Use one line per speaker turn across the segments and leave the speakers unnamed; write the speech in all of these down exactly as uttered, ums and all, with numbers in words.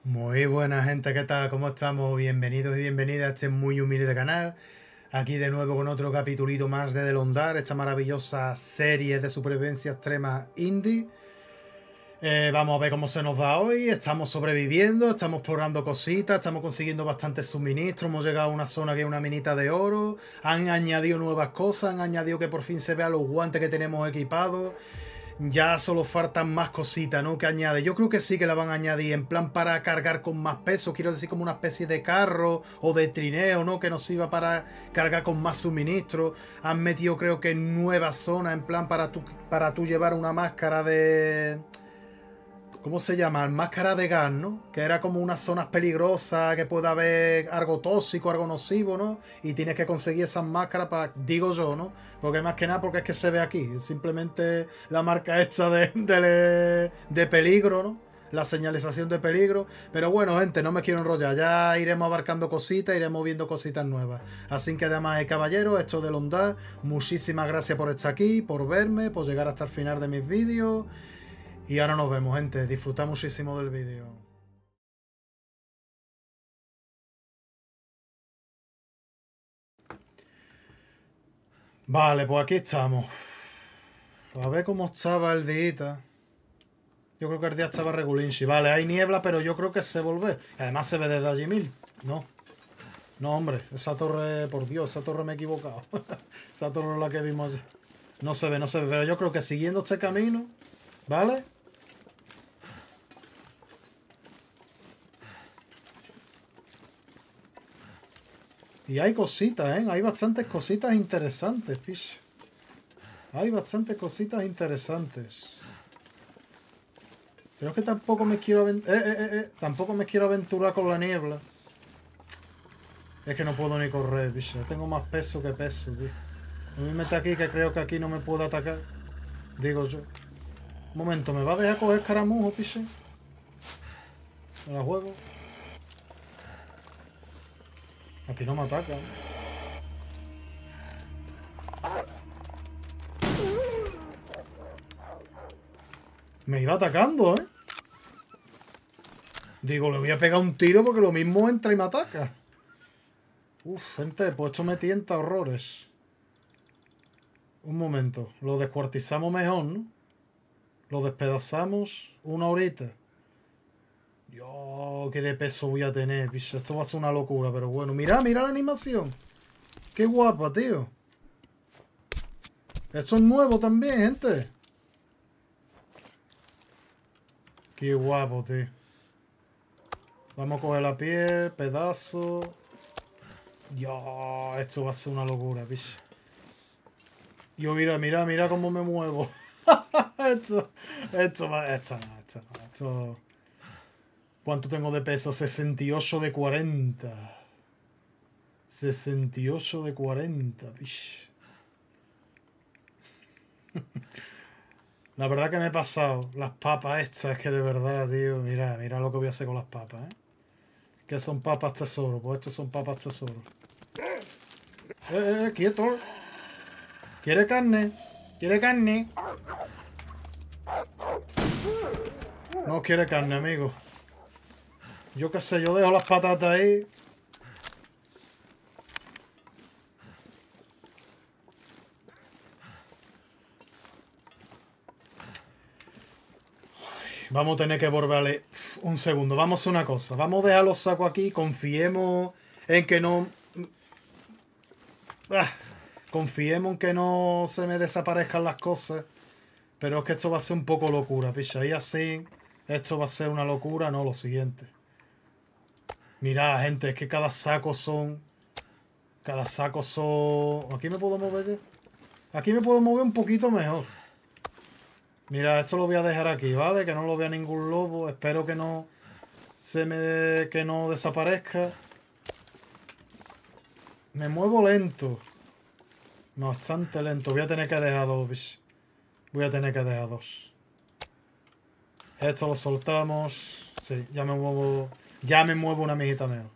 Muy buena gente, ¿qué tal? ¿Cómo estamos? Bienvenidos y bienvenidas a este muy humilde canal. Aquí de nuevo con otro capitulito más de Delondar, esta maravillosa serie de supervivencia extrema indie. Eh, vamos a ver cómo se nos da hoy. Estamos sobreviviendo, estamos explorando cositas, estamos consiguiendo bastantes suministros. Hemos llegado a una zona que es una minita de oro. Han añadido nuevas cosas, han añadido que por fin se vean los guantes que tenemos equipados. Ya solo faltan más cositas, ¿no? Que añade. Yo creo que sí que la van a añadir en plan para cargar con más peso. Quiero decir como una especie de carro o de trineo, ¿no? Que nos sirva para cargar con más suministros. Han metido creo que nuevas zonas en plan para tú, para tú llevar una máscara de... ¿Cómo se llama? Máscara de gas, ¿no? Que era como unas zonas peligrosas, que puede haber algo tóxico, algo nocivo, ¿no? Y tienes que conseguir esas máscaras para, digo yo, ¿no? Porque más que nada porque es que se ve aquí. Es simplemente la marca hecha de, de, de peligro, ¿no? La señalización de peligro. Pero bueno, gente, no me quiero enrollar. Ya iremos abarcando cositas, iremos viendo cositas nuevas. Así que además, caballero, esto de Londar, muchísimas gracias por estar aquí, por verme, por llegar hasta el final de mis vídeos. Y ahora nos vemos, gente. Disfrutad muchísimo del vídeo. Vale, pues aquí estamos. A ver cómo estaba el día. Yo creo que el día estaba regulinchi. Vale, hay niebla, pero yo creo que se volver. Además se ve desde allí mil. No. No, hombre. Esa torre, por Dios, esa torre me he equivocado. Esa torre es la que vimos allí. No se ve, no se ve. Pero yo creo que siguiendo este camino, ¿vale? Y hay cositas, ¿eh? Hay bastantes cositas interesantes, fish. Hay bastantes cositas interesantes. Pero es que tampoco me quiero eh, eh, eh, eh. Tampoco me quiero aventurar con la niebla. Es que no puedo ni correr, bicho. Tengo más peso que peso, tío. A mí me está aquí que creo que aquí no me puedo atacar. Digo yo. Un momento, ¿me va a dejar coger caramujo, piche? Me la juego. Aquí no me atacan. Me iba atacando, ¿eh? Digo, le voy a pegar un tiro porque lo mismo entra y me ataca. Uf, gente, pues esto me tienta horrores. Un momento. Lo descuartizamos mejor, ¿no? Lo despedazamos una horita. Yo, qué de peso voy a tener, picho. Esto va a ser una locura, pero bueno. Mira, mira la animación. Qué guapa, tío. Esto es nuevo también, gente. Qué guapo, tío. Vamos a coger la piel, pedazo. Yo, esto va a ser una locura, picho. Yo, mira, mira, mira cómo me muevo. esto, esto va, esto no, esto no, esto... ¿Cuánto tengo de peso? sesenta y ocho de cuarenta. sesenta y ocho de cuarenta, picho. La verdad que me he pasado. Las papas estas, que de verdad, tío. Mira, mira lo que voy a hacer con las papas, ¿eh? Que son papas tesoro. Pues estos son papas tesoro. Eh, eh, eh, quieto. ¿Quiere carne? ¿Quiere carne? No quiere carne, amigo. Yo qué sé, yo dejo las patatas ahí. Vamos a tener que volverle un segundo. Vamos a hacer una cosa. Vamos a dejar los sacos aquí. Confiemos en que no... Ah, confiemos en que no se me desaparezcan las cosas. Pero es que esto va a ser un poco locura, picha. Y así, esto va a ser una locura. No, lo siguiente. Mirad, gente, es que cada saco son... Cada saco son... Aquí me puedo mover ya. Aquí me puedo mover un poquito mejor. Mira, esto lo voy a dejar aquí, ¿vale? Que no lo vea ningún lobo. Espero que no se me... que no desaparezca. Me muevo lento. Bastante lento. Voy a tener que dejar dos. Voy a tener que dejar dos. Esto lo soltamos. Sí, ya me muevo... Ya me muevo una mijita mejor.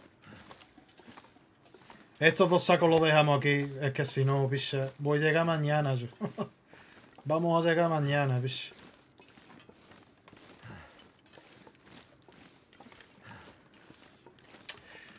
Estos dos sacos los dejamos aquí. Es que si no, picha, voy a llegar mañana yo. Vamos a llegar mañana, picha.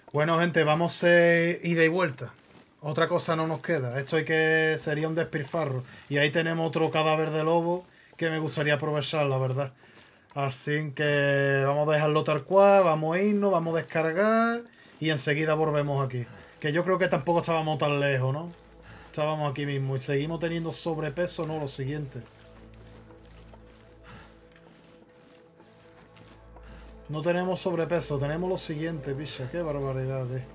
Bueno, gente, vamos a ida y vuelta. Otra cosa no nos queda. Esto hay que sería un despilfarro. Y ahí tenemos otro cadáver de lobo que me gustaría aprovechar, la verdad. Así que vamos a dejarlo tal cual, vamos a irnos, vamos a descargar y enseguida volvemos aquí. Que yo creo que tampoco estábamos tan lejos, ¿no? Estábamos aquí mismo y seguimos teniendo sobrepeso, ¿no? Lo siguiente. No tenemos sobrepeso, tenemos lo siguiente, picha. Qué barbaridad, eh.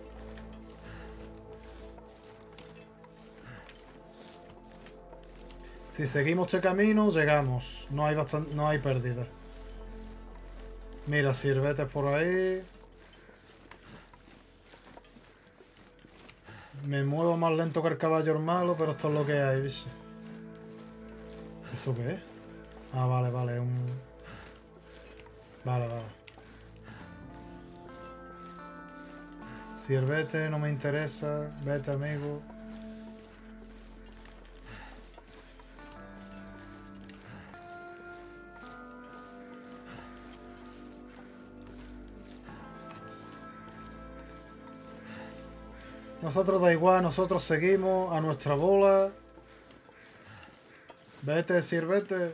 Si seguimos este camino, llegamos. No hay, bastan- no hay pérdida. Mira, sirvetes por ahí. Me muevo más lento que el caballo malo, pero esto es lo que hay, ¿viste? ¿Eso qué es? Ah, vale, vale, un... Vale, vale. Sirvete, no me interesa. Vete, amigo. Nosotros da igual, nosotros seguimos a nuestra bola. Vete, sirvete.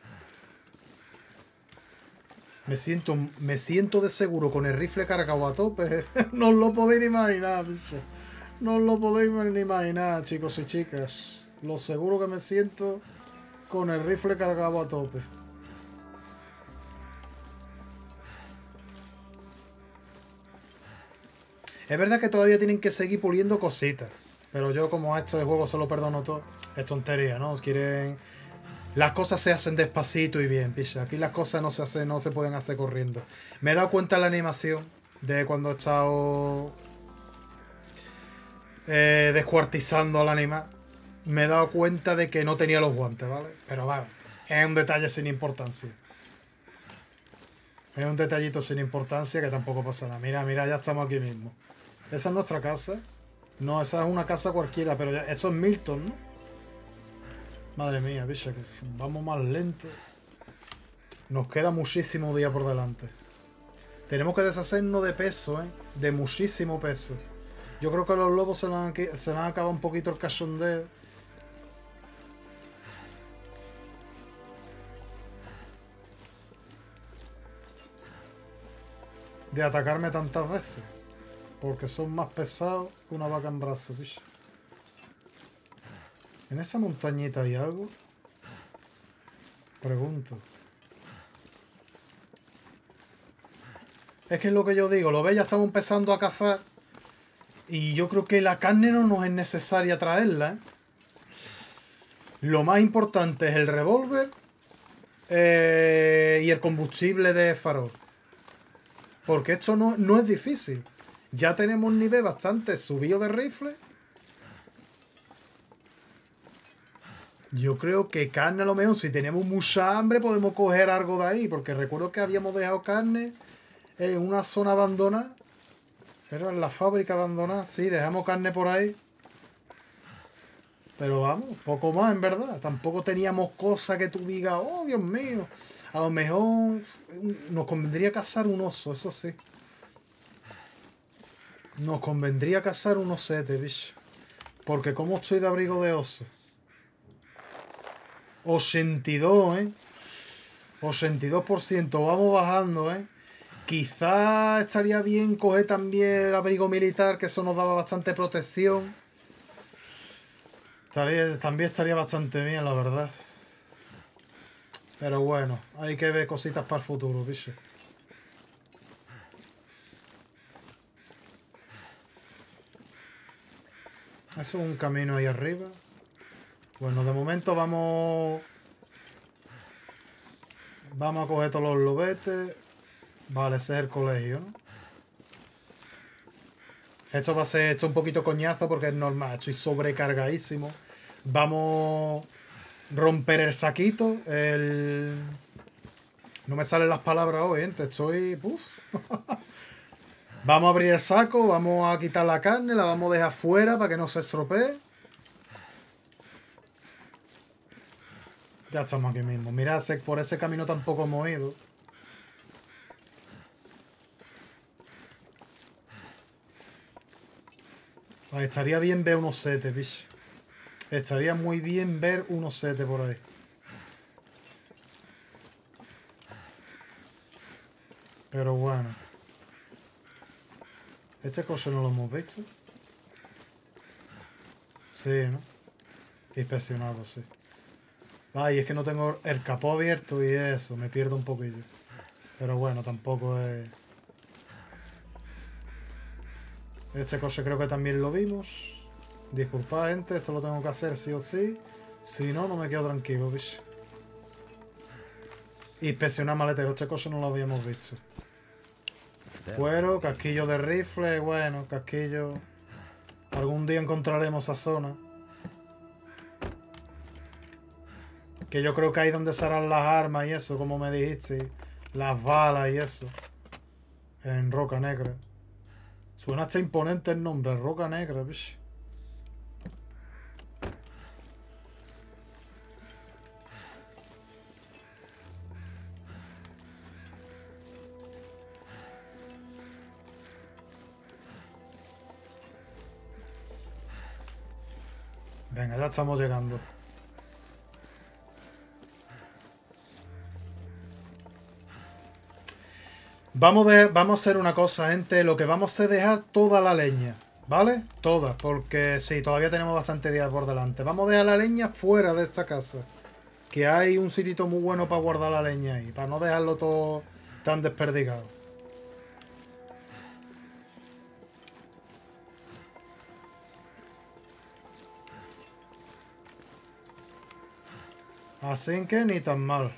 Me siento, me siento de seguro con el rifle cargado a tope. No os lo podéis ni imaginar, bicho. No os lo podéis ni imaginar, chicos y chicas. Lo seguro que me siento con el rifle cargado a tope. Es verdad que todavía tienen que seguir puliendo cositas. Pero yo como a esto de juego se lo perdono todo. Es tontería, ¿no? Quieren... Las cosas se hacen despacito y bien, picha. Aquí las cosas no se hacen, no se pueden hacer corriendo. Me he dado cuenta en la animación de cuando he estado eh, descuartizando al animal. Me he dado cuenta de que no tenía los guantes, ¿vale? Pero vale, es un detalle sin importancia. Es un detallito sin importancia que tampoco pasa nada. Mira, mira, ya estamos aquí mismo. Esa es nuestra casa. No, esa es una casa cualquiera, pero ya, eso es Milton, ¿no? Madre mía, bicha, que vamos más lento. Nos queda muchísimo día por delante. Tenemos que deshacernos de peso, ¿eh? De muchísimo peso. Yo creo que a los lobos se van a, se van a acabar un poquito el cachondeo. De atacarme tantas veces. Porque son más pesados que una vaca en brazos, bicho. ¿En esa montañita hay algo? Pregunto. Es que es lo que yo digo, lo veis, ya estamos empezando a cazar. Y yo creo que la carne no nos es necesaria traerla, ¿eh? Lo más importante es el revólver eh, y el combustible de farol. Porque esto no, no es difícil. Ya tenemos un nivel bastante subido de rifle. Yo creo que carne a lo mejor, si tenemos mucha hambre, podemos coger algo de ahí. Porque recuerdo que habíamos dejado carne en una zona abandonada. Era en la fábrica abandonada. Sí, dejamos carne por ahí. Pero vamos, poco más en verdad. Tampoco teníamos cosas que tú digas, oh Dios mío. A lo mejor nos convendría cazar un oso, eso sí. Nos convendría cazar un osete, bicho. Porque como estoy de abrigo de oso. ochenta y dos, ¿eh? ochenta y dos por ciento. Vamos bajando, ¿eh? Quizá estaría bien coger también el abrigo militar, que eso nos daba bastante protección. Estaría, también estaría bastante bien, la verdad. Pero bueno, hay que ver cositas para el futuro, bicho. Eso es un camino ahí arriba. Bueno, de momento vamos... Vamos a coger todos los lobetes. Vale, ese es el colegio, ¿no? Esto va a ser esto un poquito coñazo porque es normal. Estoy sobrecargadísimo. Vamos a romper el saquito. El... No me salen las palabras hoy, gente. Estoy... Uf. Vamos a abrir el saco. Vamos a quitar la carne. La vamos a dejar fuera para que no se estropee. Ya estamos aquí mismo. Mirad, por ese camino tampoco hemos ido. Ah, estaría bien ver unos setes, bicho. Estaría muy bien ver unos setes por ahí. Pero bueno. Este coche no lo hemos visto. Sí, ¿no? Inspeccionado, sí. Ay, es que no tengo el capó abierto y eso, me pierdo un poquillo. Pero bueno, tampoco es... Este coche creo que también lo vimos. Disculpad, gente, esto lo tengo que hacer sí o sí. Si no, no me quedo tranquilo, bicho. Inspeccionar maletero, este coche no lo habíamos visto. Cuero, casquillo de rifle, bueno, casquillo... Algún día encontraremos esa zona. Que yo creo que ahí donde serán las armas y eso, como me dijiste. Las balas y eso. En Roca Negra. Suena hasta imponente el nombre, Roca Negra, bicho. Venga, ya estamos llegando. Vamos, de, vamos a hacer una cosa, gente. Lo que vamos a hacer es dejar toda la leña. ¿Vale? Toda. Porque sí, todavía tenemos bastante días por delante. Vamos a dejar la leña fuera de esta casa. Que hay un sitio muy bueno para guardar la leña ahí. Para no dejarlo todo tan desperdigado. Así que ni tan mal.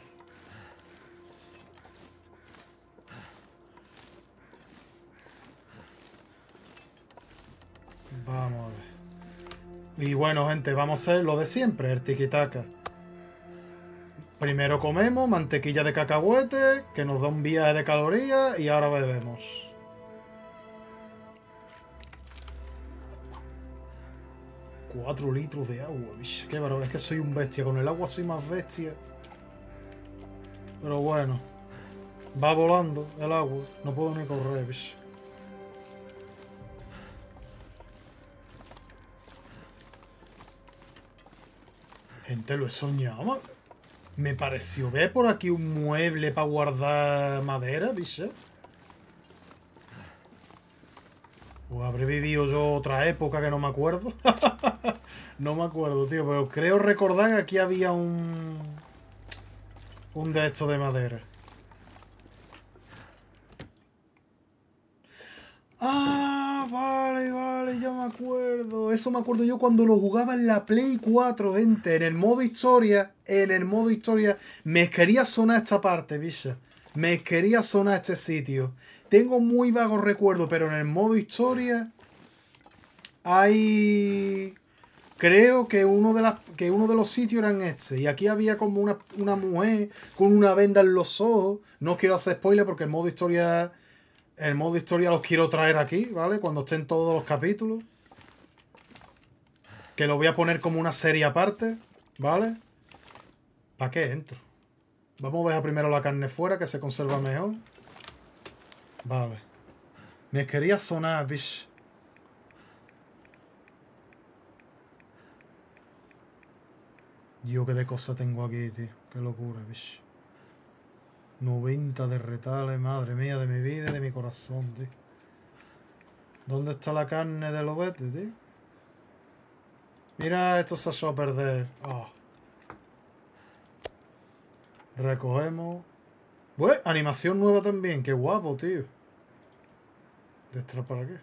Vamos a ver. Y bueno, gente, vamos a hacer lo de siempre, el tiquitaca. Primero comemos mantequilla de cacahuete, que nos da un viaje de calorías, y ahora bebemos. Cuatro litros de agua, bicho. Qué bárbaro, es que soy un bestia. Con el agua soy más bestia. Pero bueno. Va volando el agua. No puedo ni correr, bicho. Gente, lo he soñado. Me pareció ver por aquí un mueble para guardar madera, bicho. O habré vivido yo otra época que no me acuerdo. No me acuerdo, tío. Pero creo recordar que aquí había un... Un de estos de madera. Ah, vale, vale, ya me acuerdo. Eso me acuerdo yo cuando lo jugaba en la Play cuatro, gente. En el modo historia, en el modo historia, me quería sonar esta parte, bicha. Me quería sonar este sitio. Tengo muy vagos recuerdos, pero en el modo historia hay... Creo que uno de las que uno de los sitios eran este. Y aquí había como una, una mujer con una venda en los ojos. No quiero hacer spoiler porque el modo historia... El modo historia los quiero traer aquí, ¿vale? Cuando estén todos los capítulos. Que lo voy a poner como una serie aparte, ¿vale? ¿Para qué entro? Vamos a dejar primero la carne fuera, que se conserva mejor. Vale. Me quería sonar, bicho. Yo qué de cosas tengo aquí, tío. Qué locura, bicho. noventa de retales, madre mía, de mi vida y de mi corazón, tío. ¿Dónde está la carne del obete, tío? Mira, esto se ha hecho a perder. Oh. Recogemos. Pues, animación nueva también. Qué guapo, tío. ¿De extra para qué?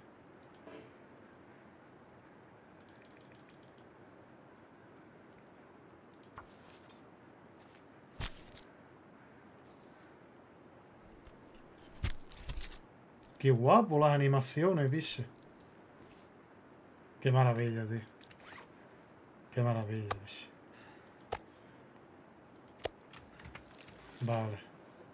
Qué guapo las animaciones, bicho. Qué maravilla, tío. Qué maravilla, bicho. Vale.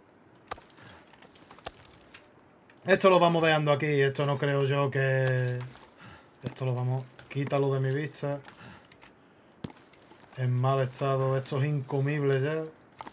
Esto lo vamos dejando aquí. Esto no creo yo que... Esto lo vamos... Quítalo de mi vista. En mal estado. Esto es incomible ya.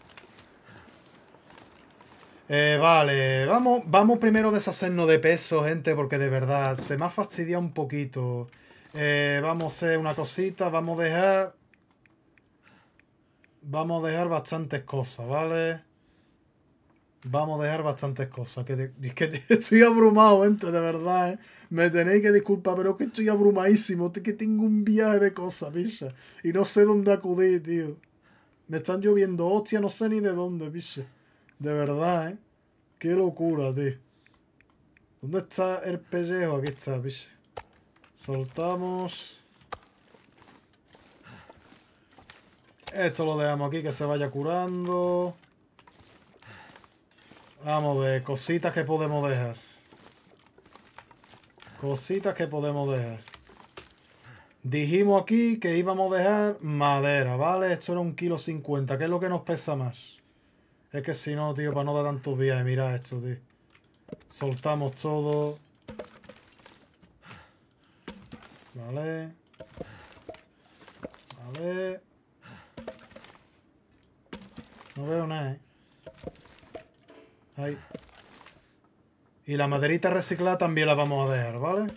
Eh, vale. Vamos, vamos primero a deshacernos de peso, gente. Porque de verdad se me ha fastidiado un poquito Eh, vamos a hacer una cosita. Vamos a dejar... Vamos a dejar bastantes cosas, ¿vale? Vamos a dejar bastantes cosas. Que de, es que estoy abrumado, gente, de verdad, ¿eh? Me tenéis que disculpar, pero es que estoy abrumadísimo. Es que tengo un viaje de cosas, picha. Y no sé dónde acudir, tío. Me están lloviendo, hostia, no sé ni de dónde, picha. De verdad, ¿eh? Qué locura, tío. ¿Dónde está el pellejo? Aquí está, picha. Soltamos. Esto lo dejamos aquí, que se vaya curando. Vamos a ver, cositas que podemos dejar. Cositas que podemos dejar. Dijimos aquí que íbamos a dejar madera, ¿vale? Esto era un kilo cincuenta. ¿Qué es lo que nos pesa más? Es que si no, tío, para no dar tantos viajes. Mira esto, tío. Soltamos todo. Vale. Vale. No veo nada, ¿eh? Ahí. Y la maderita reciclada también la vamos a dejar, ¿vale?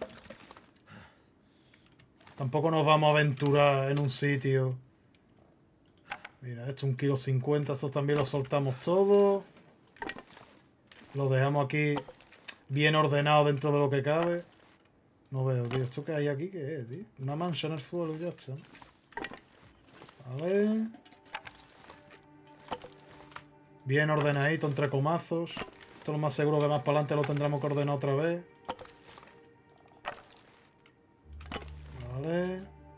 Tampoco nos vamos a aventurar en un sitio. Mira, esto es un kilo cincuenta. Esto también lo soltamos todo. Lo dejamos aquí bien ordenado dentro de lo que cabe. No veo, tío. ¿Esto que hay aquí qué es, tío? Una mancha en el suelo y ya está. Vale. Bien ordenadito, entre comazos. Esto es lo más seguro que más para adelante lo tendremos que ordenar otra vez. Vale.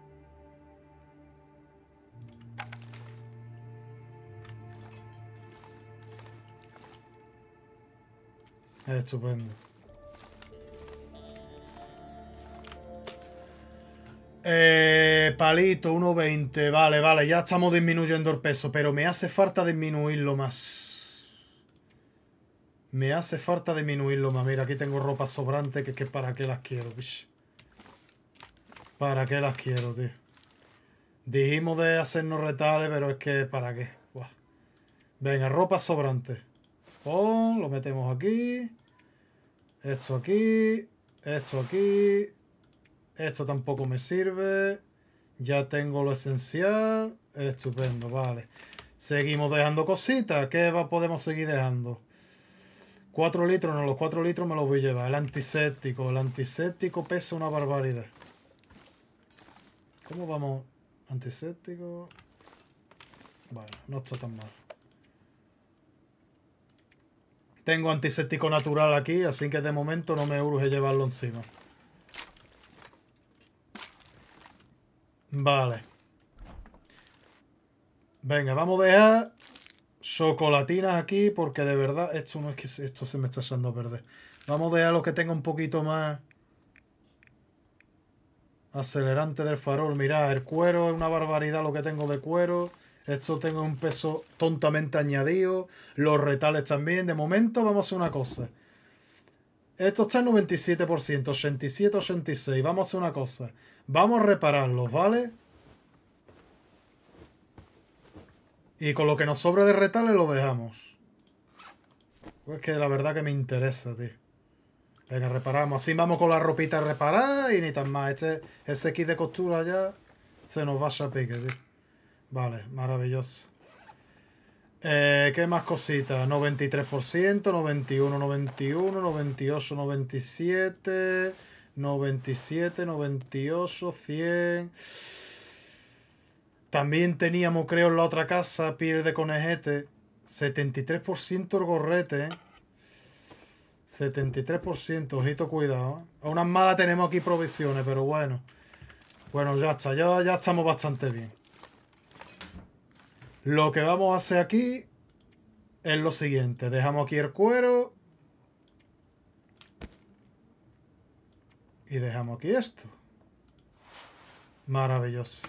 Estupendo. Eh, palito, uno veinte. Vale, vale, ya estamos disminuyendo el peso, pero me hace falta disminuirlo más. Me hace falta disminuirlo más. Mira, aquí tengo ropa sobrante, que, que para qué las quiero, bicho. ¿Para qué las quiero, tío? Dijimos de hacernos retales, pero es que ¿para qué? Buah. Venga, ropa sobrante. Oh, lo metemos aquí. Esto aquí. Esto aquí. Esto tampoco me sirve. Ya tengo lo esencial. Estupendo, vale. Seguimos dejando cositas. ¿Qué va, podemos seguir dejando? cuatro litros, no, los cuatro litros me los voy a llevar. El antiséptico. El antiséptico pesa una barbaridad. ¿Cómo vamos? Antiséptico. Bueno, no está tan mal. Tengo antiséptico natural aquí, así que de momento no me urge llevarlo encima. Vale. Venga, vamos a dejar chocolatinas aquí porque de verdad esto no es que esto se me está echando a perder. Vamos a dejar lo que tenga un poquito más acelerante del farol. Mirad, el cuero es una barbaridad lo que tengo de cuero. Esto tengo un peso tontamente añadido. Los retales también. De momento vamos a hacer una cosa. Esto está en noventa y siete por ciento. ochenta y siete, ochenta y seis. Vamos a hacer una cosa. Vamos a repararlos, ¿vale? Y con lo que nos sobre de retales lo dejamos. Pues que la verdad que me interesa, tío. Venga, reparamos. Así vamos con la ropita reparada y ni tan más. Este, ese kit de costura ya se nos va a pique, tío. Vale, maravilloso. Eh, ¿Qué más cositas? noventa y tres por ciento, noventa y uno, noventa y uno, noventa y ocho, noventa y siete, noventa y siete, noventa y ocho, cien. También teníamos, creo, en la otra casa, piel de conejete. setenta y tres por ciento el gorrete, ¿eh? setenta y tres por ciento, ojito, cuidado. A unas malas tenemos aquí provisiones, pero bueno. Bueno, ya está, ya, ya estamos bastante bien. Lo que vamos a hacer aquí es lo siguiente. Dejamos aquí el cuero. Y dejamos aquí esto. Maravilloso.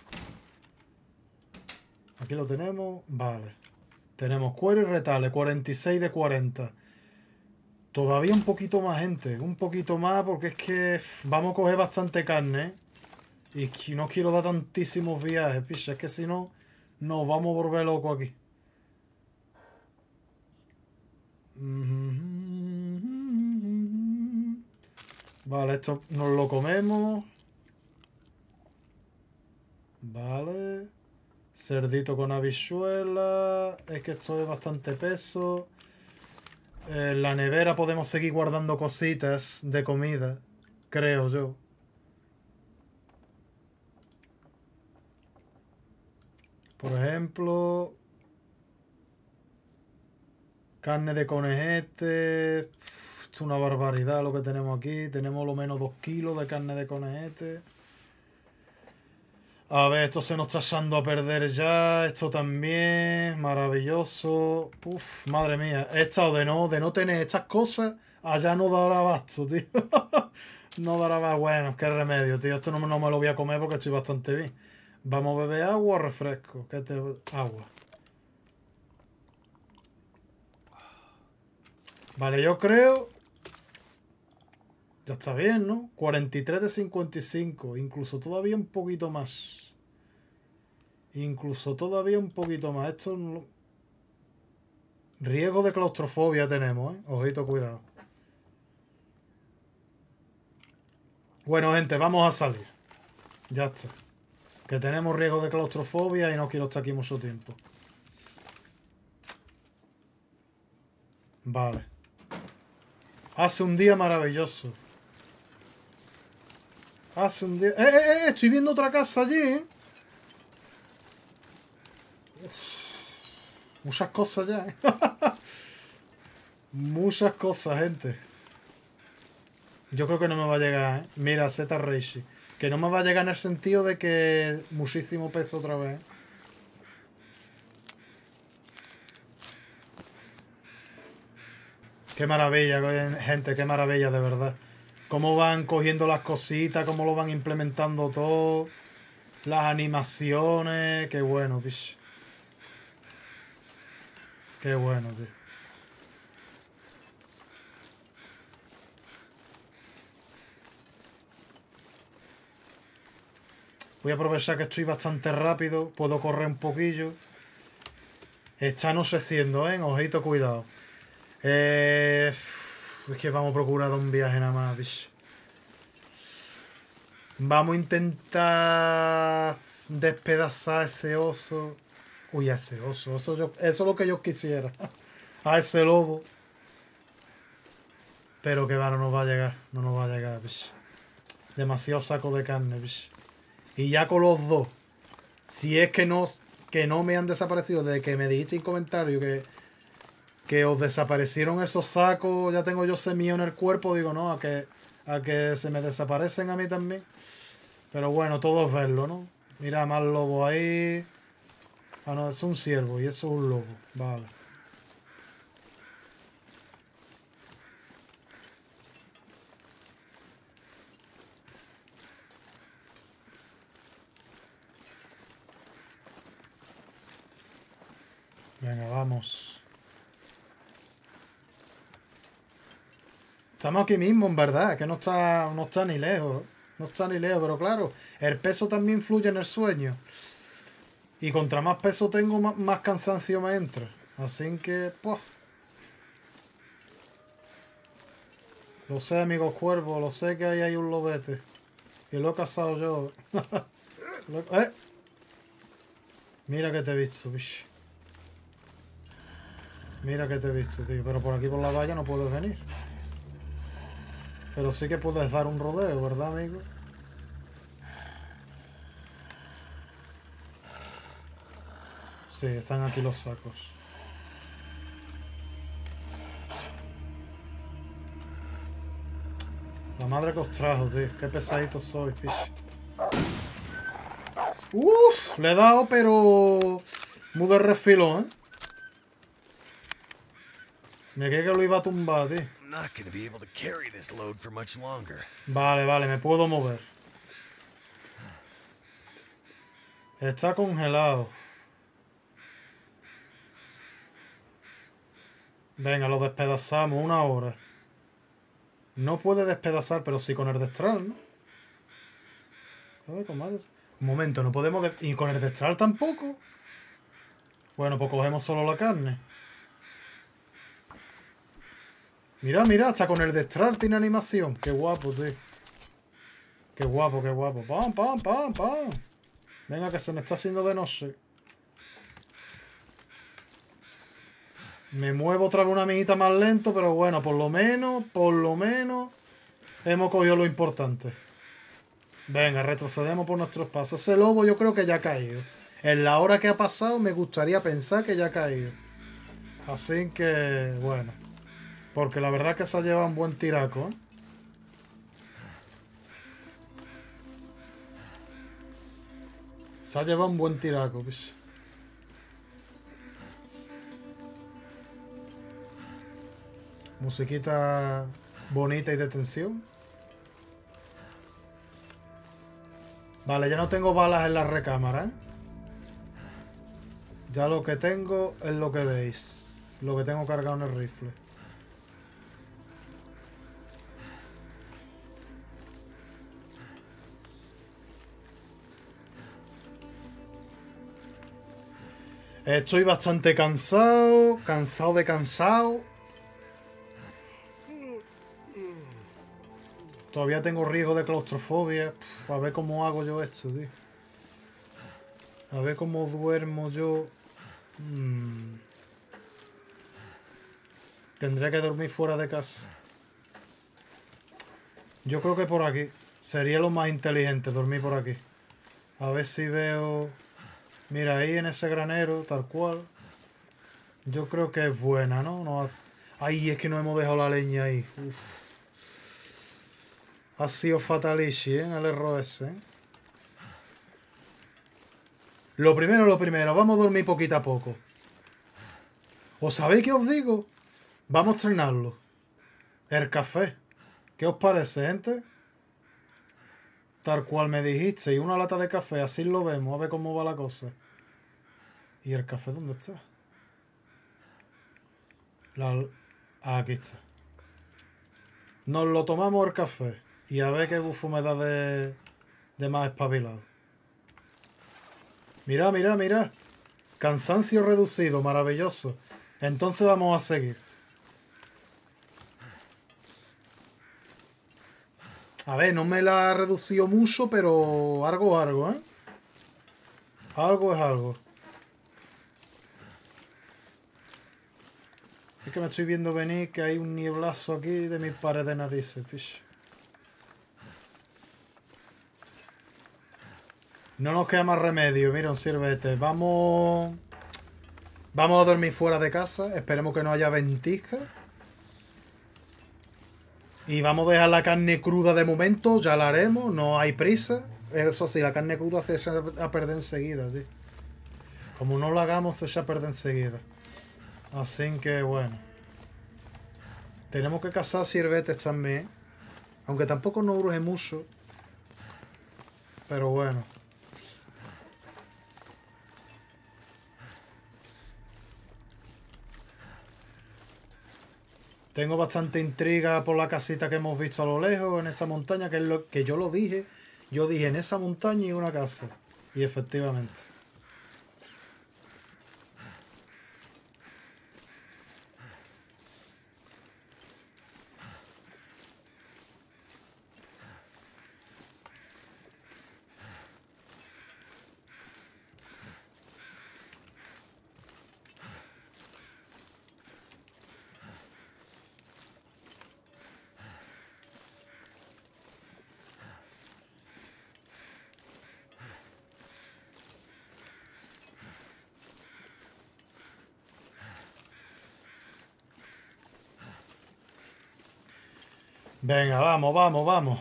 Aquí lo tenemos. Vale. Tenemos cuero y retales. cuarenta y seis de cuarenta. Todavía un poquito más, gente. Un poquito más porque es que vamos a coger bastante carne. ¿Eh? Y no quiero dar tantísimos viajes, picha. Es que si no, nos vamos a volver locos aquí. Vale, esto nos lo comemos. Vale. Cerdito con habichuela. Es que esto es bastante peso. En la nevera podemos seguir guardando cositas de comida. Creo yo. Por ejemplo... Carne de conejete. Uf, esto es una barbaridad lo que tenemos aquí. Tenemos lo menos dos kilos de carne de conejete. A ver, esto se nos está echando a perder ya. Esto también. Maravilloso. Uf, madre mía. He estado de no, de no tener estas cosas. Allá no dará abasto, tío. No dará abasto. Bueno, qué remedio, tío. Esto no, no me lo voy a comer porque estoy bastante bien. Vamos a beber agua o refresco. ¿Qué te... Agua. Vale, yo creo... Ya está bien, ¿no? cuarenta y tres de cincuenta y cinco. Incluso todavía un poquito más. Incluso todavía un poquito más. Esto... No... Riesgo de claustrofobia tenemos, ¿eh? Ojito, cuidado. Bueno, gente, vamos a salir. Ya está. Que tenemos riesgo de claustrofobia y no quiero estar aquí mucho tiempo. Vale. Hace un día maravilloso. Hace un día... ¡Eh, eh, eh! Estoy viendo otra casa allí, ¿eh? Muchas cosas ya, ¿eh? Muchas cosas, gente. Yo creo que no me va a llegar, ¿eh? Mira, Z Reishi. Que no me va a llegar en el sentido de que muchísimo peso otra vez. Qué maravilla, gente, qué maravilla, de verdad. Cómo van cogiendo las cositas, cómo lo van implementando todo. Las animaciones, qué bueno, bicho. Qué bueno, tío. Voy a aprovechar que estoy bastante rápido. Puedo correr un poquillo. Está anocheciendo, ¿eh? Ojito, cuidado. Eh, es que vamos a procurar un viaje nada más, bicho. Vamos a intentar despedazar a ese oso. Uy, a ese oso. Eso, yo, eso es lo que yo quisiera. A ese lobo. Pero que va, no nos va a llegar. No nos va a llegar, bicho. Demasiado saco de carne, bicho. Y ya con los dos. Si es que no, que no me han desaparecido desde que me dijiste en comentario que, que os desaparecieron esos sacos, ya tengo yo semillo en el cuerpo, digo, no, a que, a que se me desaparecen a mí también. Pero bueno, todo es verlo, ¿no? Mira, más lobo ahí. Ah, no, es un ciervo y eso es un lobo. Vale. Venga, vamos. Estamos aquí mismo, en verdad, que no está, no está ni lejos. No está ni lejos, pero claro, el peso también influye en el sueño. Y contra más peso tengo, más, más cansancio me entra. Así que, pues... Lo sé, amigos cuervos, lo sé que ahí hay un lobete. Y lo he cazado yo. ¿Eh? Mira que te he visto, bicho. Mira que te he visto, tío. Pero por aquí por la valla no puedes venir. Pero sí que puedes dar un rodeo, ¿verdad, amigo? Sí, están aquí los sacos. La madre que os trajo, tío. Qué pesaditos sois, picho. Uff, le he dado, pero... muy de refilón, ¿eh? Me creí que lo iba a tumbar, tío. Vale, vale, me puedo mover. Está congelado. Venga, lo despedazamos una hora. No puede despedazar, pero sí con el destral, ¿no? A ver, comadre. Un momento, no podemos... De... ¿Y con el destral tampoco? Bueno, pues cogemos solo la carne. Mira, mira, hasta con el destral tiene animación. Qué guapo, tío. Qué guapo, qué guapo. ¡Pam, pam, pam, pam! Venga, que se me está haciendo de noche. Me muevo otra vez una amiguita más lento, pero bueno, por lo menos, por lo menos, hemos cogido lo importante. Venga, retrocedemos por nuestros pasos. Ese lobo yo creo que ya ha caído. En la hora que ha pasado me gustaría pensar que ya ha caído. Así que, bueno. Porque la verdad que se ha llevado un buen tiraco, ¿eh? Se ha llevado un buen tiraco, ¿ves? Musiquita bonita y de tensión. Vale, ya no tengo balas en la recámara, ¿eh? Ya lo que tengo es lo que veis. Lo que tengo cargado en el rifle. Estoy bastante cansado. Cansado de cansado. Todavía tengo riesgo de claustrofobia. Uf, a ver cómo hago yo esto, tío. A ver cómo duermo yo. Hmm. Tendré que dormir fuera de casa. Yo creo que por aquí. Sería lo más inteligente, dormir por aquí. A ver si veo... Mira, ahí en ese granero, tal cual. Yo creo que es buena, ¿no? No has... Ay, es que no hemos dejado la leña ahí. Uf. Ha sido fatalishi, ¿eh? El error ese, ¿eh? Lo primero, lo primero. Vamos a dormir poquito a poco. ¿Os sabéis qué os digo? Vamos a estrenarlo. El café. ¿Qué os parece, gente? Tal cual me dijiste. Y una lata de café. Así lo vemos. A ver cómo va la cosa. ¿Y el café dónde está? La... Ah, aquí está. Nos lo tomamos el café. Y a ver qué bufo me da de, de más espabilado. Mira, mira, mira. Cansancio reducido, maravilloso. Entonces vamos a seguir. A ver, no me la ha reducido mucho, pero algo es algo, ¿eh? Algo es algo. Es que me estoy viendo venir que hay un nieblazo aquí de mis paredes narices, pish. No nos queda más remedio, mira, un sirvete. Vamos... Vamos a dormir fuera de casa. Esperemos que no haya ventisca. Y vamos a dejar la carne cruda de momento. Ya la haremos, no hay prisa. Eso sí, la carne cruda se echa a perder enseguida, tío. Como no la hagamos, se echa a perder enseguida. Así que, bueno. Tenemos que cazar sirvetes también. Aunque tampoco nos urge mucho. Pero bueno. Tengo bastante intriga por la casita que hemos visto a lo lejos, en esa montaña, que es lo que yo lo dije. Yo dije, en esa montaña hay una casa. Y efectivamente. Venga, vamos, vamos, vamos.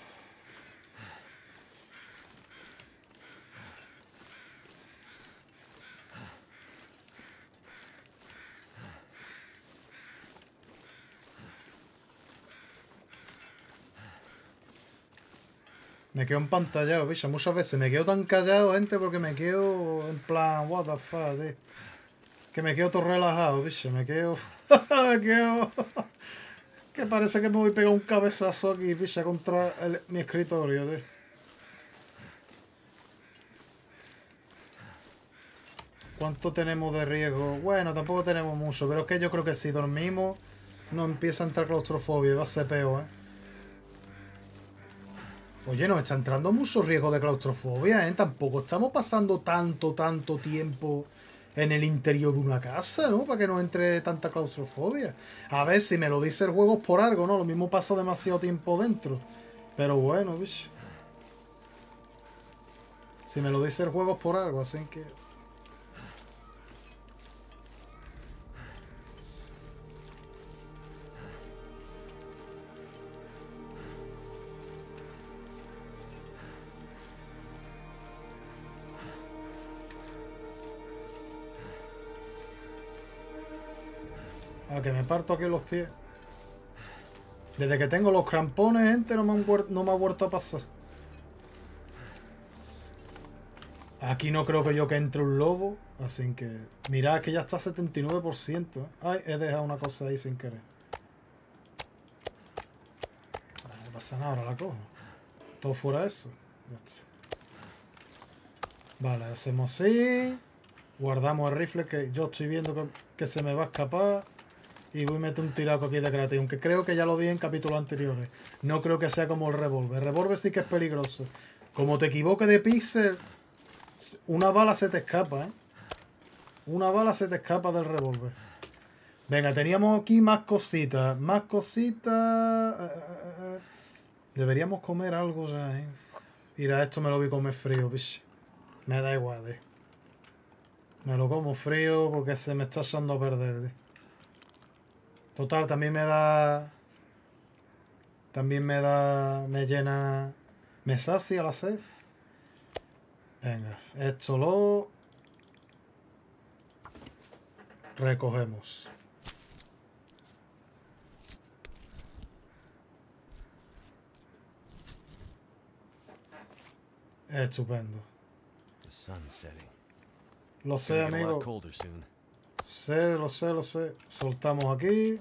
Me quedo empantallado, bicho. Muchas veces me quedo tan callado, gente, porque me quedo en plan, what the fuck, tío. Que me quedo todo relajado, bicho. Me quedo... me quedo... que parece que me voy a pegar un cabezazo aquí, bicho, contra el... mi escritorio, tío. ¿Cuánto tenemos de riesgo? Bueno, tampoco tenemos mucho, pero es que yo creo que si dormimos no empieza a entrar claustrofobia, va a ser peor, ¿eh? Oye, nos está entrando mucho riesgo de claustrofobia, ¿eh? Tampoco estamos pasando tanto, tanto tiempo en el interior de una casa, ¿no? Para que nos entre tanta claustrofobia. A ver, si me lo dice el juego es por algo, ¿no? Lo mismo paso demasiado tiempo dentro. Pero bueno, bicho. Si me lo dice el juego es por algo, así que... Ah, que me parto aquí los pies. Desde que tengo los crampones, gente, no me, han no me ha vuelto a pasar. Aquí no creo que yo que entre un lobo. Así que... Mirad que ya está setenta y nueve por ciento. Ay, he dejado una cosa ahí sin querer. Ah, no pasa nada, ahora la cojo. Todo fuera eso. Ya está. Vale, hacemos así. Guardamos el rifle que yo estoy viendo que, que se me va a escapar. Y voy a meter un tiraco aquí de gratis. Aunque creo que ya lo di en capítulos anteriores. No creo que sea como el revólver. El revólver sí que es peligroso. Como te equivoques de píxel, una bala se te escapa, ¿eh? Una bala se te escapa del revólver. Venga, teníamos aquí más cositas. Más cositas. Deberíamos comer algo ya, ¿eh? Mira, esto me lo voy a comer frío, bicho. Me da igual, ¿eh? Me lo como frío porque se me está echando a perder, ¿eh? Total, también me da... También me da... Me llena... Me sacia la sed. Venga, esto lo... Recogemos. Estupendo. Lo sé, amigo. Sé, lo sé, lo sé. Soltamos aquí.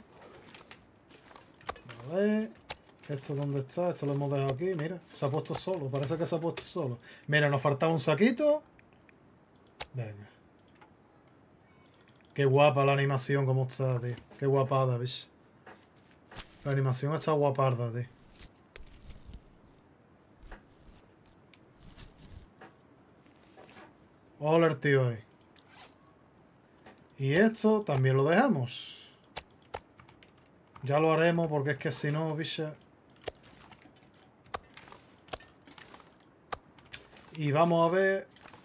Vale. ¿Esto dónde está? Esto lo hemos dejado aquí. Mira, se ha puesto solo. Parece que se ha puesto solo. Mira, nos faltaba un saquito. Venga. Qué guapa la animación como está, tío. Qué guapada, bicho. La animación está guaparda, tío. Hola, el tío ahí. Y esto también lo dejamos. Ya lo haremos porque es que si no, bicha. Y vamos a ver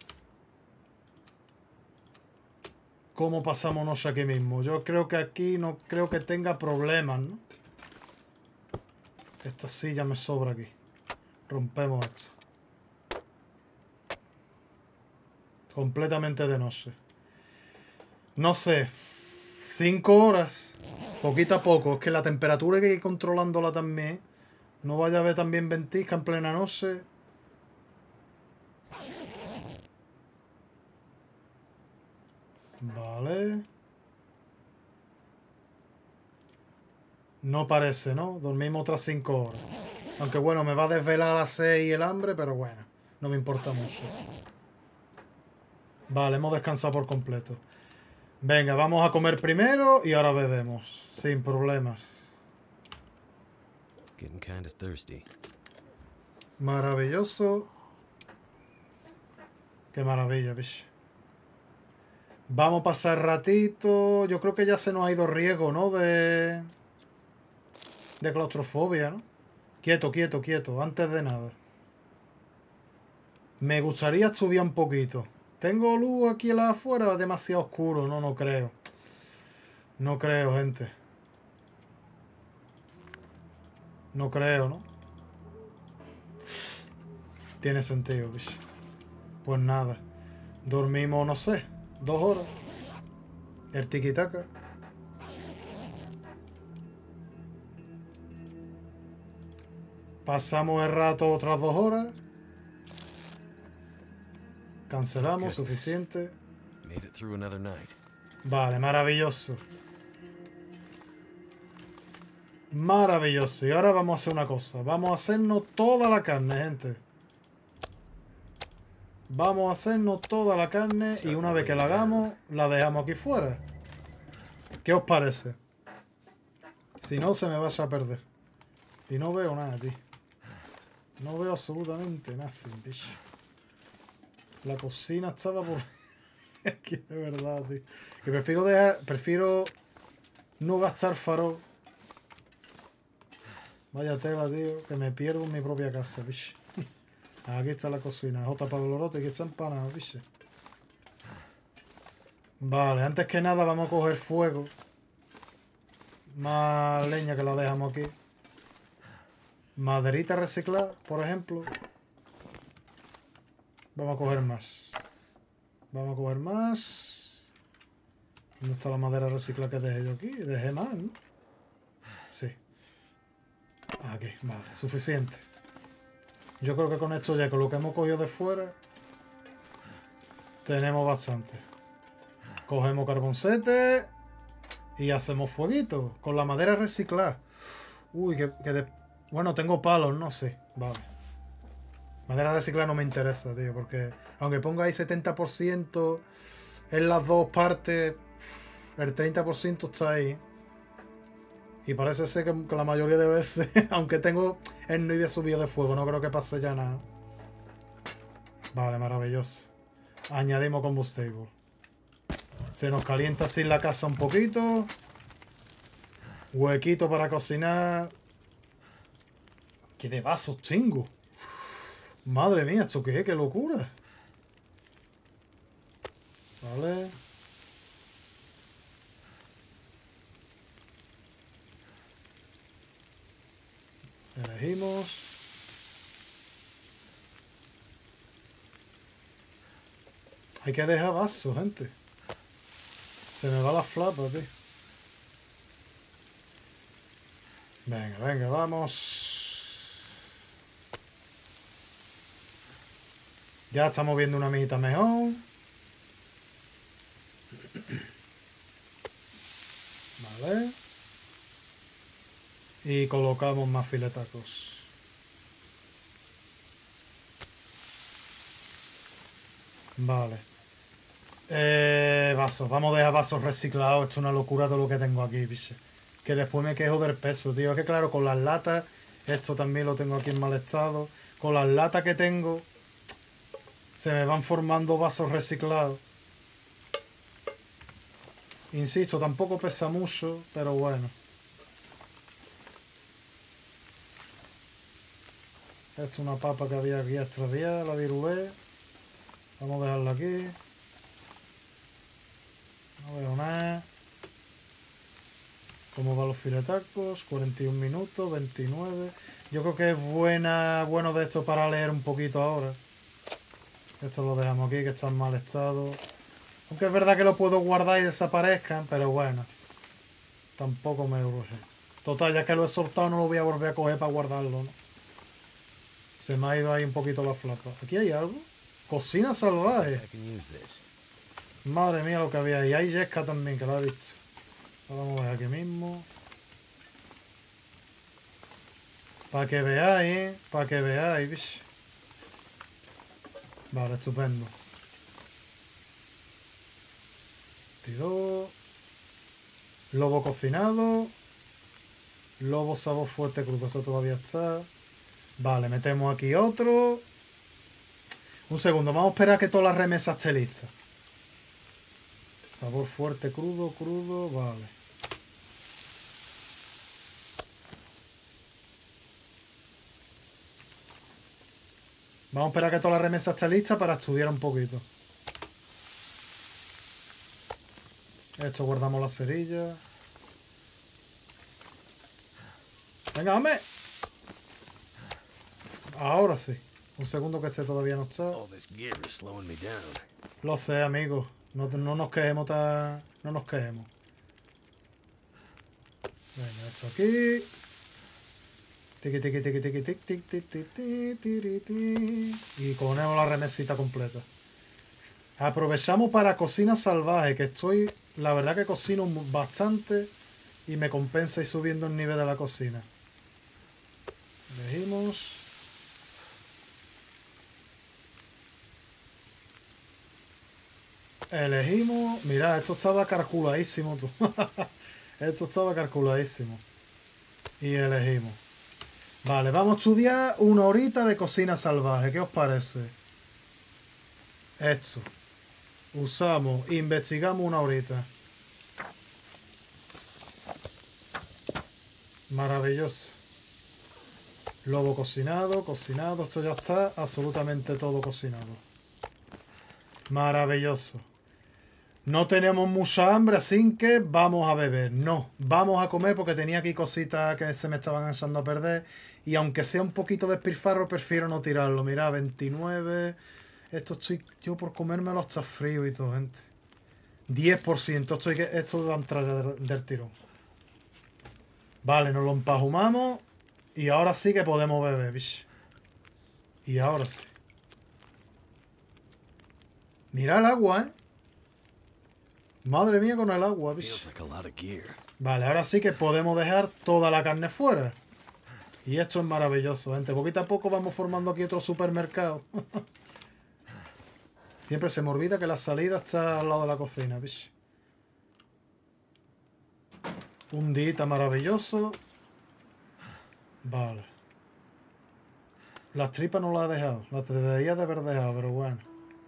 cómo pasamos aquí mismo. Yo creo que aquí no creo que tenga problemas, ¿no? Esta silla me sobra aquí. Rompemos esto. Completamente de noche. No sé. Cinco horas. Poquito a poco. Es que la temperatura hay que ir controlándola también. No vaya a ver también ventisca en plena noche. Vale. No parece, ¿no? Dormimos otras cinco horas. Aunque bueno, me va a desvelar a las seis el hambre, pero bueno. No me importa mucho. Vale, hemos descansado por completo. Venga, vamos a comer primero y ahora bebemos. Sin problemas. Maravilloso. Qué maravilla, bicho. Vamos a pasar ratito. Yo creo que ya se nos ha ido riesgo, ¿no? De... De claustrofobia, ¿no? Quieto, quieto, quieto. Antes de nada. Me gustaría estudiar un poquito. ¿Tengo luz aquí en la afuera? Es demasiado oscuro. No, no creo. No creo, gente. No creo, ¿no? Tiene sentido, bicho. Pues nada. Dormimos, no sé, dos horas. El tiquitaca. Pasamos el rato otras dos horas. Cancelamos, suficiente. Vale, maravilloso. Maravilloso. Y ahora vamos a hacer una cosa. Vamos a hacernos toda la carne, gente. Vamos a hacernos toda la carne y una vez que la hagamos, la dejamos aquí fuera. ¿Qué os parece? Si no, se me vaya a perder. Y no veo nada, tío. No veo absolutamente nada, bicho. La cocina estaba por... Es que de verdad, tío. Y prefiero dejar... Prefiero no gastar farol. Vaya tela, tío. Que me pierdo en mi propia casa, bicho. Aquí está la cocina. J. Pablorote, que está empanado, bicho. Vale, antes que nada vamos a coger fuego. Más leña que la dejamos aquí. Maderita reciclada, por ejemplo. Vamos a coger más. Vamos a coger más. ¿Dónde está la madera reciclada que dejé yo aquí? Dejé más, ¿no? Sí. Aquí, vale, suficiente. Yo creo que con esto ya, con lo que hemos cogido de fuera, tenemos bastante. Cogemos carboncete y hacemos fueguito con la madera reciclada. Uy, que, que de... Bueno, tengo palos, no sé. Vale. Madera reciclada no me interesa, tío, porque aunque ponga ahí setenta por ciento en las dos partes, el treinta por ciento está ahí. Y parece ser que, que la mayoría de veces, aunque tengo el Nvidia subido de fuego, no creo que pase ya nada. Vale, maravilloso. Añadimos combustible. Se nos calienta así la casa un poquito. Huequito para cocinar. ¿Qué de vasos tengo? Madre mía, ¿esto qué es? ¡Qué locura! Vale. Elegimos. Hay que dejar vasos, gente. Se me va la flapa, tío. Venga, venga, vamos. Ya estamos viendo una mijita mejor. Vale. Y colocamos más filetacos. Vale. Eh, vasos. Vamos a dejar vasos reciclados. Esto es una locura todo lo que tengo aquí, biche. Que después me quejo del peso, tío. Es que claro, con las latas, esto también lo tengo aquí en mal estado. Con las latas que tengo, se me van formando vasos reciclados. Insisto, tampoco pesa mucho, pero bueno. Esto es una papa que había aquí extraviada, la virulé. Vamos a dejarla aquí. No veo nada. ¿Cómo van los filetacos? cuarenta y un minutos, veintinueve. Yo creo que es buena, bueno de esto para leer un poquito ahora. Esto lo dejamos aquí, que está en mal estado. Aunque es verdad que lo puedo guardar y desaparezcan, pero bueno. Tampoco me urge. Total, ya que lo he soltado no lo voy a volver a coger para guardarlo, ¿no? Se me ha ido ahí un poquito la flapa. ¿Aquí hay algo? Cocina salvaje. Madre mía lo que había ahí. Hay yesca también, que la he visto. Lo vamos a dejar aquí mismo. Para que veáis, ¿eh? Para que veáis, bicho. Vale, estupendo. Tiró. Lobo cocinado. Lobo sabor fuerte crudo. Eso todavía está. Vale, metemos aquí otro. Un segundo, vamos a esperar a que toda la remesa esté lista. Sabor fuerte, crudo, crudo, vale. Vamos a esperar a que toda la remesa esté lista para estudiar un poquito. Esto guardamos la cerilla. Venga, dame. Ahora sí. Un segundo que este todavía no está. Lo sé, amigos. No, no nos quejemos tan... No nos quejemos. Venga, esto aquí. Tiki, tiki, tiki, tiki, tiki, tiki, tiki, tiki, tiki. Y ponemos la remesita completa. Aprovechamos para cocina salvaje, que estoy... La verdad que cocino bastante y me compensa ir subiendo el nivel de la cocina. Elegimos. Elegimos. Mirad, esto estaba calculadísimo, tú. Esto estaba calculadísimo. Y elegimos. Vale, vamos a estudiar una horita de cocina salvaje. ¿Qué os parece? Esto. Usamos, investigamos una horita. Maravilloso. Lobo cocinado, cocinado. Esto ya está absolutamente todo cocinado. Maravilloso. No tenemos mucha hambre, así que vamos a beber. No, vamos a comer porque tenía aquí cositas que se me estaban echando a perder. Y aunque sea un poquito despilfarro, prefiero no tirarlo. Mira, veintinueve. Esto estoy yo por comérmelo hasta frío y todo, gente. diez por ciento. Estoy que, esto va a entrar ya del, del tirón. Vale, nos lo empajumamos. Y ahora sí que podemos beber, bicho. Y ahora sí. Mira el agua, ¿eh? Madre mía con el agua, bicho. Vale, ahora sí que podemos dejar toda la carne fuera. Y esto es maravilloso, gente. Poquito a poco vamos formando aquí otro supermercado. Siempre se me olvida que la salida está al lado de la cocina, bicho. Un día maravilloso. Vale. Las tripas no las he dejado. Las debería de haber dejado, pero bueno.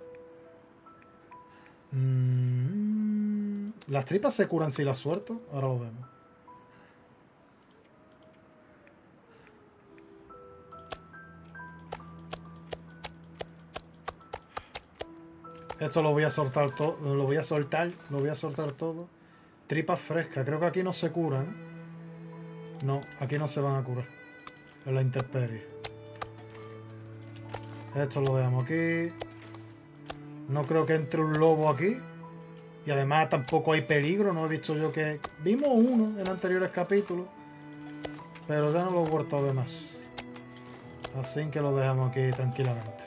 Mm, ¿Las tripas se curan si las suelto? Ahora lo vemos. Esto lo voy a soltar todo. Lo voy a soltar. Lo voy a soltar todo. Tripas frescas. Creo que aquí no se curan. No, aquí no se van a curar. En la intemperie. Esto lo dejamos aquí. No creo que entre un lobo aquí. Y además tampoco hay peligro. No he visto yo que... Vimos uno en anteriores capítulos. Pero ya no lo he vuelto a ver más. Así que lo dejamos aquí tranquilamente.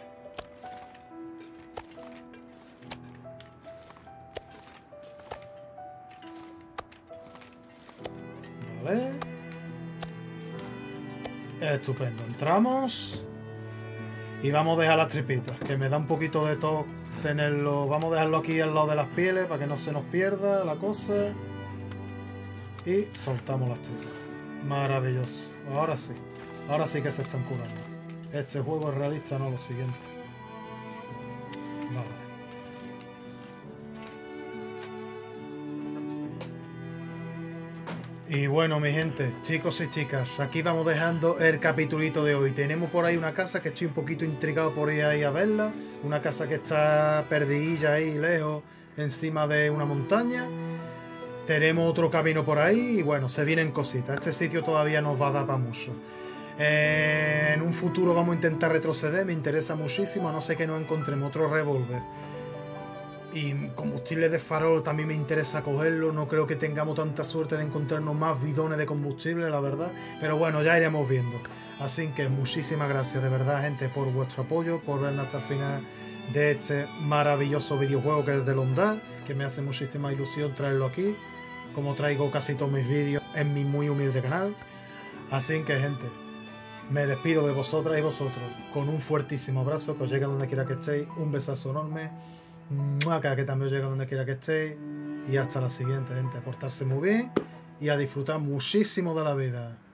Vale. Estupendo. Entramos. Y vamos a dejar las tripitas. Que me da un poquito de todo tenerlo. Vamos a dejarlo aquí al lado de las pieles para que no se nos pierda la cosa. Y soltamos las tripas. Maravilloso. Ahora sí. Ahora sí que se están curando. Este juego es realista, no lo siguiente. Vale. Y bueno, mi gente, chicos y chicas, aquí vamos dejando el capitulito de hoy. Tenemos por ahí una casa que estoy un poquito intrigado por ir ahí a verla. Una casa que está perdidilla ahí lejos, encima de una montaña. Tenemos otro camino por ahí y bueno, se vienen cositas. Este sitio todavía nos va a dar para mucho. Eh, en un futuro vamos a intentar retroceder, me interesa muchísimo, a no ser que nos encontremos otro revólver. Y combustible de farol también me interesa cogerlo. No creo que tengamos tanta suerte de encontrarnos más bidones de combustible, la verdad. Pero bueno, ya iremos viendo. Así que muchísimas gracias de verdad, gente, por vuestro apoyo, por vernos hasta el final de este maravilloso videojuego que es de Londar, que me hace muchísima ilusión traerlo aquí, como traigo casi todos mis vídeos en mi muy humilde canal. Así que, gente, me despido de vosotras y vosotros con un fuertísimo abrazo, que os llegue donde quiera que estéis, un besazo enorme. Acá que también os llega donde quiera que estéis. Y hasta la siguiente, gente. A portarse muy bien y a disfrutar muchísimo de la vida.